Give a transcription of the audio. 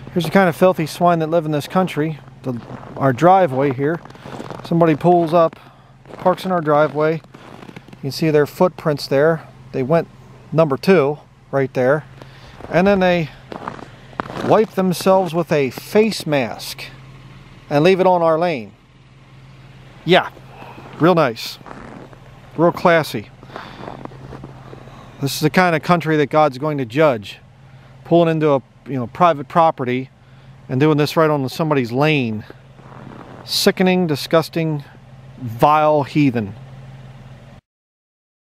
Here's the kind of filthy swine that live in this country. Our driveway here. Somebody pulls up, parks in our driveway. You can see their footprints there. They went number 2 right there. And then they wipe themselves with a face mask and leave it on our lane. Yeah, real nice. Real classy. This is the kind of country that God's going to judge. Pulling into a private property and doing this right on somebody's lane. Sickening, disgusting, vile heathen.